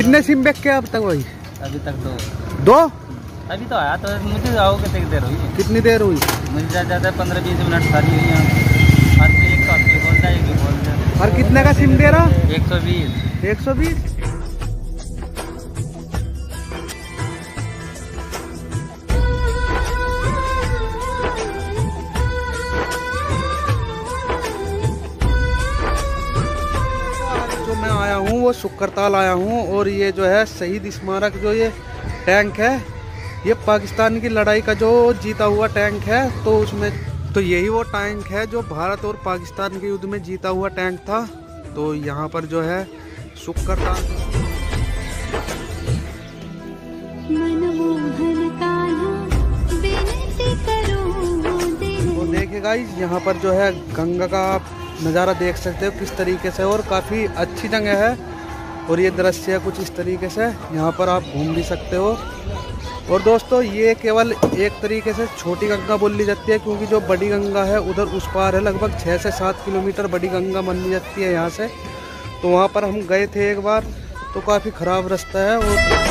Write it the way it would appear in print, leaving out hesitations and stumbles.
कितने सिम बेच के अब तक भाई? अभी तक दो? अभी तो आया तो मुझे आओ कितनी देर हुई? कितनी देर हुई? मुझे ज़्यादा 15-20 मिनट सारी हुई यहाँ। हर एक तो आपकी बोल जाएगी बोल जाए। हर कितने का सिम दे रहा? 120। 120? जो मैं आया हूँ वो शुक्रताल आया हूँ और ये जो है शहीद स्मारक जो ये टैंक है, ये पाकिस्तान की लड़ाई का जो जीता हुआ टैंक है। तो उसमें तो यही वो टैंक है जो भारत और पाकिस्तान के युद्ध में जीता हुआ टैंक था। तो यहाँ पर जो है शुक्रताल तो देखिए गाइस, यहाँ पर जो है गंगा का आप नज़ारा देख सकते हो किस तरीके से, और काफ़ी अच्छी जगह है। और ये दृश्य है कुछ इस तरीके से, यहाँ पर आप घूम भी सकते हो। और दोस्तों ये केवल एक तरीके से छोटी गंगा बोली जाती है, क्योंकि जो बड़ी गंगा है उधर उस पार है, लगभग 6 से 7 किलोमीटर बड़ी गंगा मानी जाती है यहाँ से। तो वहाँ पर हम गए थे एक बार, तो काफ़ी ख़राब रास्ता है। और